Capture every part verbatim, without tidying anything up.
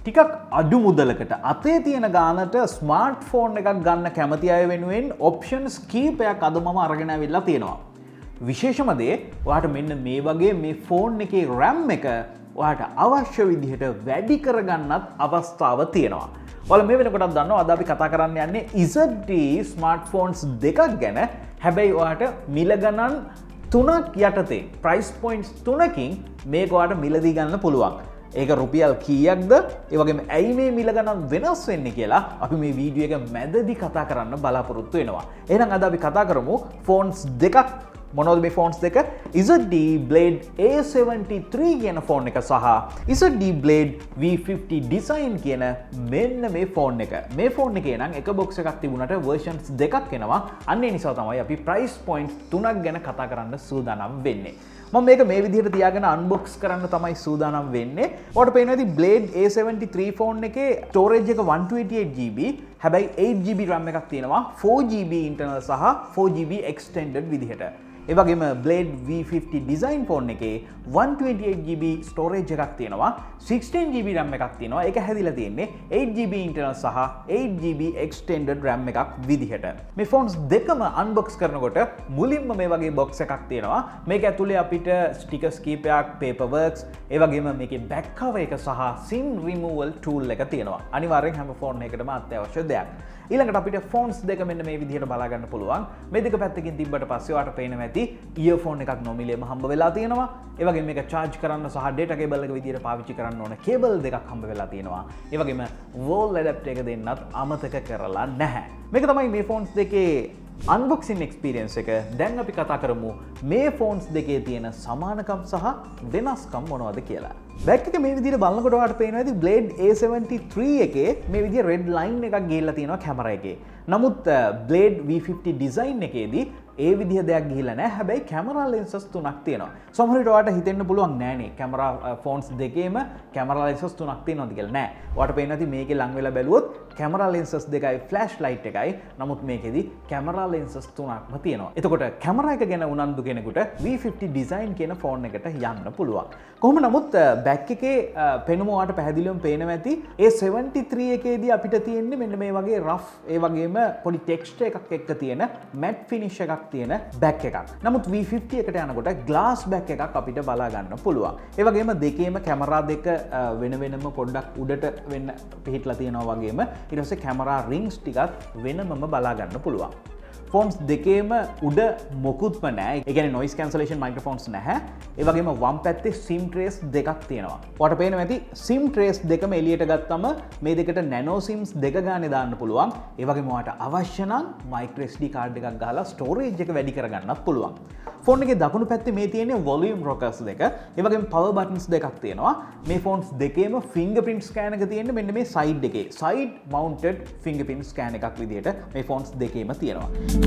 ටිකක් අඩු මුදලකට අතේ තියෙන ගානට ස්මාර්ට් ෆෝන් එකක් ගන්න කැමති අය වෙනුවෙන් ඔප්ෂන්ස් කීපයක් අද මම අරගෙන ඇවිල්ලා තියෙනවා. විශේෂම දේ ඔයාට මෙන්න මේ වගේ මේ ෆෝන් එකේ RAM එක ඔයාට අවශ්‍ය විදිහට වැඩි කරගන්නත් අවස්ථාව තියෙනවා. ඔයාලා මේ වෙනකොටත් දන්නවා අද අපි කතා කරන්න යන්නේ Z T E ස්මාර්ට්ෆෝන්ස් දෙකක් ගැන. හැබැයි ඔයාට මිල ගණන් තුනක් යටතේ ප්‍රයිස් පොයින්ට්ස් තුනකින් මේක ඔයාට මිලදී ගන්න පුළුවන්. ඒක රුපියල් කීයක්ද? ඒ වගේම ඇයි මේ මිල ගණන් වෙනස් වෙන්නේ කියලා අපි මේ වීඩියෝ එක මැදදී කතා කරන්න බලාපොරොත්තු වෙනවා. එහෙනම් අද අපි කතා කරමු ෆෝන්ස් දෙකක්. මොනවද මේ ෆෝන්ස් දෙක? Z T E Blade A seventy-three කියන ෆෝන් එක සහ Z T E Blade V fifty design කියන මෙන්න මේ ෆෝන් එක. මේ ෆෝන් එකේ නම් එක බොක්ස් එකක් තිබුණාට versions දෙකක් එනවා. අන්න ඒ නිසා තමයි අපි price points තුනක් ගැන කතා කරන්න සූදානම් වෙන්නේ. මම මේක මේ විදිහට තියාගෙන අන්බොක්ස් කරන්න තමයි සූදානම් වෙන්නේ. ඔයාලට පේනවා ඉතින් Blade A seventy-three ෆෝන් එකේ storage එක one twenty-eight G B, හැබැයි eight G B RAM එකක් තියෙනවා, four G B internal සහ four G B extended විදිහට. ඒ වගේම Blade V fifty design phone එකේ one twenty-eight G B storage එකක් තියෙනවා, sixteen G B RAM එකක් තියෙනවා. ඒක හැදිලා තියෙන්නේ eight G B internal සහ eight G B extended RAM එකක් විදිහට. මේ ෆෝන්ස් දෙකම අන්බොක්ස් කරනකොට මුලින්ම මේ වගේ බොක්ස් එකක් තියෙනවා. මේක ඇතුලේ අපිට ස්ටිකර්ස් කීපයක්, paper works, ඒ වගේම මේකේ back cover එක සහ SIM removal tool එක තියෙනවා. අනිවාර්යෙන් හැම ෆෝන් එකකටම අත්‍යවශ්‍ය දෙයක්. ඊළඟට අපිට ෆෝන්ස් දෙක මෙන්න මේ විදිහට බලා ගන්න පුළුවන්. මේ දෙක පැත්තකින් තිබ්බට පස්සේ ඔයාලට පේනවා ඇති ඉයර්ෆෝන් එකක් නොමිලේම හම්බ වෙලා තියෙනවා. ඒ වගේම මේක charge කරන්න සහ data cable එක විදිහට පාවිච්චි කරන්න ඕන කේබල් දෙකක් හම්බ වෙලා තියෙනවා. ඒ වගේම wall adapter එක දෙන්නත් අමතක කරලා නැහැ. මේක තමයි මේ ෆෝන්ස් දෙකේ unboxing experience එක. දැන් අපි කතා කරමු මේ ෆෝන්ස් දෙකේ තියෙන සමානකම් සහ වෙනස්කම් මොනවද කියලා. බැක් එක මේ විදිහට බලනකොට ඔයාලට පේනවා ඇති Blade A seventy-three එකේ මේ විදිහ red line එකක් ගිහිල්ලා තියෙනවා කැමරා එකේ. නමුත් Blade V fifty design එකේදී ඒ විදිහ දෙයක් ගිහිල්ලා නැහැ. හැබැයි කැමරා lenses තුනක් තියෙනවා. සමහර විට ඔයාලට හිතෙන්න පුළුවන් නෑනේ කැමරා ෆෝන්ස් දෙකේම කැමරා lenses තුනක් තියෙනවද කියලා. නෑ. ඔයාලට පේනවා ඇති මේකේ ලං වෙලා බැලුවොත් කැමරා lenses දෙකයි ෆ්ලෑෂ් ලයිට් එකයි. නමුත් මේකෙදි කැමරා lenses තුනක්ම තියෙනවා. එතකොට කැමරා එක ගැන උනන්දු කෙනෙකුට V fifty design කියන ෆෝන් එකට යන්න පුළුවන්. කොහොම නමුත් බැක් එකේ පෙනුම ඔයාලට පැහැදිලිවම පේනවා ඇති A seventy-three එකේදී අපිට තියෙන්නේ මෙන්න මේ වගේ rough ඒ වගේම පොඩි ටෙක්ස්චර් එකක් එක්ක තියෙන matte finish එකක් තියෙන බැක් එකක්. නමුත් V fifty එකට යනකොට glass back එකක් අපිට බලා ගන්න පුළුවන්. ඒ වගේම දෙකේම කැමරා දෙක වෙන වෙනම පොඩ්ඩක් උඩට වෙන්න පිහිටලා තියෙනවා වගේම ඊට පස්සේ කැමරා rings ටිකත් වෙනමම බලා ගන්න පුළුවන්. ෆෝන්ස් දෙකේම උඩ මොකුත්ම නැහැ. ඒ කියන්නේ noise cancellation microphones නැහැ. ඒ වගේම වම් පැත්තේ SIM trays දෙකක් තියෙනවා. ඔයාලට පේනවා ඇති SIM trays දෙකම එළියට ගත්තම මේ දෙකට nano sims දෙක ගානේ දාන්න පුළුවන්. ඒ වගේම ඔයාලට අවශ්‍ය නම් micro S D card එකක් ගහලා storage එක වැඩි කරගන්නත් පුළුවන්. ෆෝන් එකේ දකුණු පැත්තේ මේ තියෙන්නේ volume rockers දෙක. ඒ වගේම power buttons දෙකක් තියෙනවා. මේ ෆෝන්ස් දෙකේම fingerprint scan එක තියෙන්නේ මෙන්න මේ side එකේ. side mounted fingerprint scan එකක් විදිහට මේ ෆෝන්ස් දෙකේම තියෙනවා.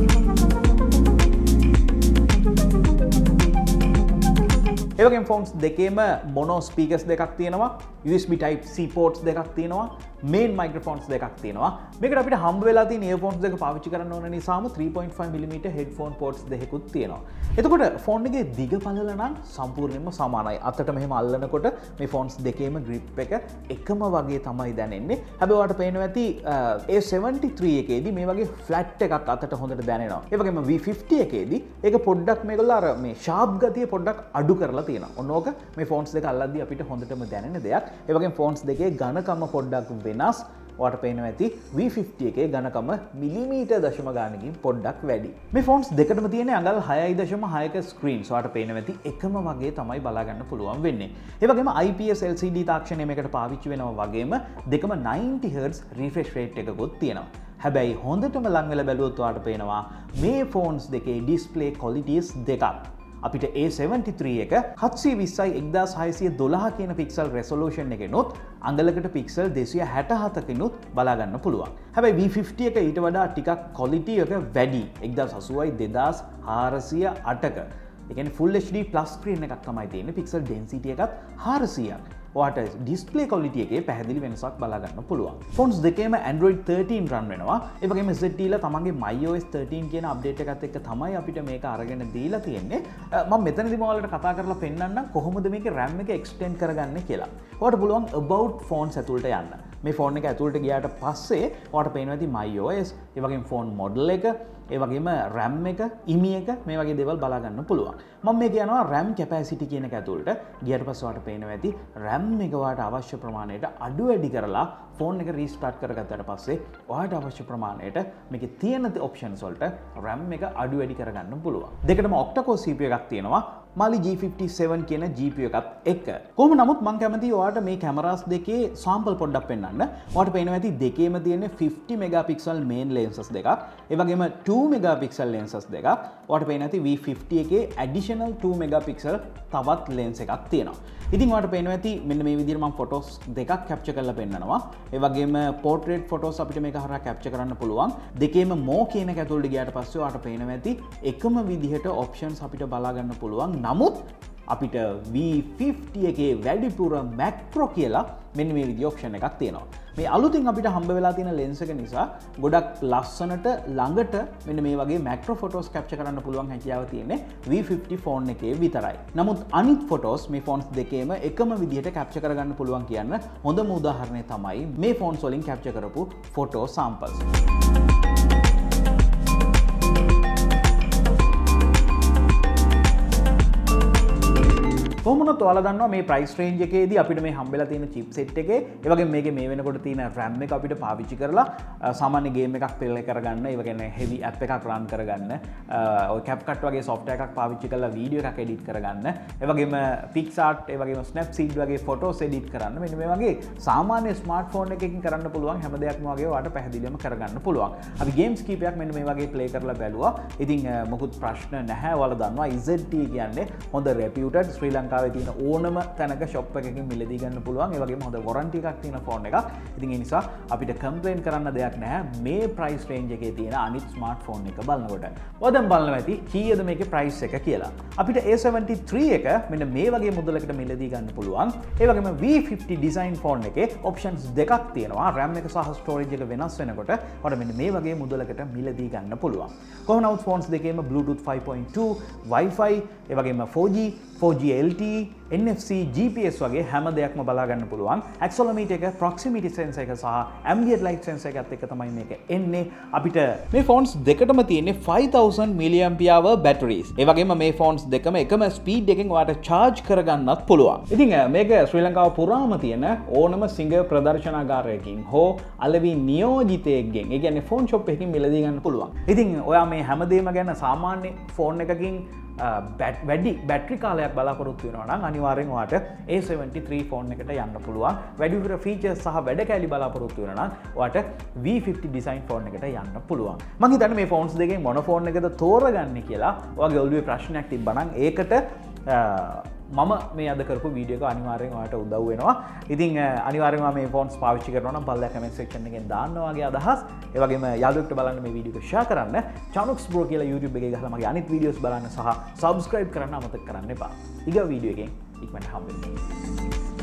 ඒ වගේම ෆෝන්ස් දෙකේම mono speakers දෙකක් තියෙනවා, U S B type C ports දෙකක් තියෙනවා, main microphones දෙකක් තියෙනවා. මේකට අපිට හම්බ වෙලා තියෙන earphones දෙක පාවිච්චි කරන්න ඕන නිසාම three point five millimeter headphone ports දෙකකුත් තියෙනවා. එතකොට ෆෝන් එකේ දිග පළල නම් සම්පූර්ණයෙන්ම සමානයි. අතට මෙහෙම අල්ලනකොට මේ ෆෝන්ස් දෙකේම grip එක එකම වගේ තමයි දැනෙන්නේ. හැබැයි ඔයාලට පේනවා ඇති A seventy-three එකේදී මේ වගේ flat එකක් අතට හොඳට දැනෙනවා. ඒ වගේම V fifty එකේදී ඒක පොඩ්ඩක් මේගොල්ලෝ අර මේ sharp ගතිය පොඩ්ඩක් අඩු කරලා තියෙනවා. ඔන්න ඕක මේ ෆෝන්ස් දෙක අල්ලද්දී අපිට හොඳටම දැනෙන දෙයක්. ඒ වගේම ෆෝන්ස් දෙකේ ඝනකම පොඩ්ඩක් වෙනස්. ඔයාලට පේනවා ඇති V fifty එකේ ඝනකම මිලිමීටර් දශම ගානකින් පොඩ්ඩක් වැඩි. මේ ෆෝන්ස් දෙකටම තියෙන අඟල් හයයි දශම හයක ස්ක්‍රීන්ස්. ඔයාලට පේනවා ඇති එකම වගේ තමයි බලා ගන්න පුළුවන් වෙන්නේ. ඒ වගේම I P S L C D තාක්ෂණය මේකට පාවිච්චි වෙනවා වගේම දෙකම ninety hertz refresh rate එකකුත් තියෙනවා. හැබැයි හොඳටම ලං වෙලා බැලුවොත් ඔයාලට පේනවා මේ ෆෝන්ස් දෙකේ display qualities දෙකක්. අපිට A seventy-three එක seven twenty one six one two කියන පික්සල් resolution එකෙනුත් අඟලකට පික්සල් two sixty-seven කිනුත් බලා ගන්න පුළුවන්. හැබැයි V fifty එක ඊට වඩා ටිකක් quality එක වැඩි one eighty two four oh eight ක. ඒ කියන්නේ full H D plus screen එකක් තමයි තියෙන්නේ. pixel density එකත් four hundred ක්. ඔයාට ඩිස්ප්ලේ ක්වොලිටි එකේ පැහැදිලි වෙනසක් බලා ගන්න පුළුවන්. ෆෝන්ස් දෙකේම Android thirteen රන් වෙනවා. ඒ වගේම Z T E ලා තමන්ගේ My O S thirteen කියන අප්ඩේට් එකත් එක්ක තමයි අපිට මේක අරගෙන දීලා තියෙන්නේ. මම මෙතනදී ඔයාලට කතා කරලා පෙන්නන්නම් කොහොමද මේකේ RAM එක extend කරගන්නේ කියලා. ඔයාලට පුළුවන් about phones ඇතුළට යන්න. මේ ෆෝන් එක ඇතුළට ගියාට පස්සේ ඔයාලට පේනවා ඇති My O S, ඒ වගේම ෆෝන් මොඩල් එක, ඒ වගේම RAM එක, ඉමි එක මේ වගේ දේවල් බලා ගන්න පුළුවන්. මම මේ කියනවා RAM capacity කියන එක ඇතුළට ගියාට පස්සේ ඔයාලට පේනවා ඇති RAM එක ඔයාලට අවශ්‍ය ප්‍රමාණයට අඩු වැඩි කරලා ෆෝන් එක රීස්ටාර්ට් කරගත්තාට පස්සේ ඔයාලට අවශ්‍ය ප්‍රමාණයට මේකේ තියෙන ඔප්ෂන්ස් වලට RAM එක අඩු වැඩි කරගන්න පුළුවන්. දෙකටම octa core C P U එකක් තියෙනවා. Mali G fifty-seven කියන G P U එකත් එක්ක. කොහොම නමුත් මම කැමතියි ඔයාලට මේ කැමරාස් දෙකේ sample පොඩ්ඩක් පෙන්නන්න. ඔයාලට පේනවා ඇති දෙකේම තියෙන fifty megapixel main lenses දෙකක්. ඒ වගේම two megapixel lenses දෙකක්. ඔයාලට පේනවා ඇති V fifty එකේ additional two megapixel තවත් lens එකක් තියෙනවා. ඉතින් ඔයාලට පේනවා ඇති මෙන්න මේ විදිහට මම photos දෙකක් capture කරලා පෙන්නනවා. ඒ වගේම portrait photos අපිට මේක හරහා capture කරන්න පුළුවන්. දෙකේම more කියන එක ඇතුළට ගියාට පස්සේ ඔයාලට පේනවා ඇති එකම විදිහට options අපිට බලා ගන්න පුළුවන්. නමුත් අපිට V fifty එකේ වැඩිපුර macro කියලා මෙන්න මේ විදිහේ option එකක් තියෙනවා. මේ අලුතින් අපිට හම්බ වෙලා තියෙන lens එක නිසා ගොඩක් ලස්සනට ළඟට මෙන්න මේ වගේ macro photos capture කරන්න පුළුවන් හැකියාව තියෙන්නේ V fifty phone එකේ විතරයි. නමුත් අනිත් photos මේ phones දෙකේම එකම විදිහට capture කරගන්න පුළුවන් කියන්න හොඳම උදාහරණය තමයි මේ phones වලින් capture කරපු photo samples. කොහොමද ඔයාලා දන්නවා මේ price range එකේදී අපිට මේ හම්බෙලා තියෙන chipset එකේ ඒ වගේම මේකේ මේ වෙනකොට තියෙන RAM එක අපිට පාවිච්චි කරලා සාමාන්‍ය game එකක් play කරගන්න ඒ වගේම heavy app එකක් run කරගන්න ඔය CapCut වගේ software එකක් පාවිච්චි කරලා video එකක් edit කරගන්න ඒ වගේම PixArt ඒ වගේම Snapseed වගේ photos edit කරන්න මෙන්න මේ වගේ සාමාන්‍ය smartphone එකකින් කරන්න පුළුවන් හැම දෙයක්ම වගේ ඔයාලට පැහැදිලිවම කරගන්න පුළුවන්. අපි games කීපයක් මෙන්න මේ වගේ play කරලා බැලුවා. ඉතින් මොකුත් ප්‍රශ්න නැහැ. ඔයාලා දන්නවා Z T E කියන්නේ හොඳ reputed ශ්‍රී ලංකා තියෙන ඕනම තැනක ෂොප් එකකින් මිලදී ගන්න පුළුවන්. ඒ වගේම හොඳ warranty එකක් තියෙන ෆෝන් එකක්. ඉතින් ඒ නිසා අපිට කම්ප්ලේන් කරන්න දෙයක් නැහැ මේ price range එකේ තියෙන අනිත් ස්මාර්ට්ෆෝන් එක බලනකොට. ඔය දැන් බලනවා ඇති කීයද මේකේ price එක කියලා. අපිට A seventy-three එක මෙන්න මේ වගේ මුදලකට මිලදී ගන්න පුළුවන්. ඒ වගේම V fifty design ෆෝන් එකේ options දෙකක් තියෙනවා. RAM එක සහ storage එක වෙනස් වෙනකොට ඔයාලට මෙන්න මේ වගේ මුදලකට මිලදී ගන්න පුළුවන්. කොහොම නමුත් ෆෝන්ස් දෙකේම Bluetooth five point two, Wi-Fi, ඒ වගේම four G, four G L T E, N F C, G P S වගේ හැම දෙයක්ම බලා ගන්න පුළුවන්. accelerometer එක, proximity sensor එක සහ ambient light sensor එකත් එක්ක තමයි මේක එන්නේ. අපිට මේ phones දෙකටම තියෙන්නේ five thousand milliampere hour batteries. ඒ වගේම මේ phones දෙකම එකම speed එකකින් ඔයාලට charge කරගන්නත් පුළුවන්. ඉතින් මේක ශ්‍රී ලංකාව පුරාම තියෙන ඕනම සිංග ප්‍රදර්ශනාගාරයකින් හෝ අලෙවි නියෝජිතයෙක්ගෙන් ඒ කියන්නේ phone shop එකකින් මිලදී ගන්න පුළුවන්. ඉතින් ඔයා මේ හැමදේම ගැන සාමාන්‍ය phone එකකින් වැඩි බැටරි කාලයක් බලාපොරොත්තු වෙනවා නම් අනිවාර්යෙන් ඔයාට A seventy-three ෆෝන් එකට යන්න පුළුවන්. වැඩිපුර ෆීචර්ස් සහ වැඩ කැලි බලාපොරොත්තු වෙනවා නම් ඔයාට V fifty design ෆෝන් එකට යන්න පුළුවන්. මම හිතන්නේ මේ ෆෝන්ස් දෙකෙන් මොන ෆෝන් එකද තෝරගන්නේ කියලා ඔයාගේ ඔළුවේ ප්‍රශ්නයක් තිබ්බා නම් ඒකට මම මේ අද කරපු වීඩියෝ එක අනිවාර්යෙන් ඔයාලට උදව් වෙනවා. ඉතින් අනිවාර්යෙන්ම මේ ෆෝන්ස් පාවිච්චි කරනවා නම් පල්ලා කමෙන්ට් සෙක්ෂන් එකෙන් දාන්න වගේ අදහස්. ඒ වගේම යාළුවෙක්ට බලන්න මේ වීඩියෝ එක ෂෙයා කරන්න. Chanux Bro කියලා YouTube එකේ ගහලා මගේ අනිත් වීඩියෝස් බලන්න සහ subscribe කරන්න අමතක කරන්න එපා. ඊගා වීඩියෝ එකෙන් ඉක්මනට හම්බෙමු.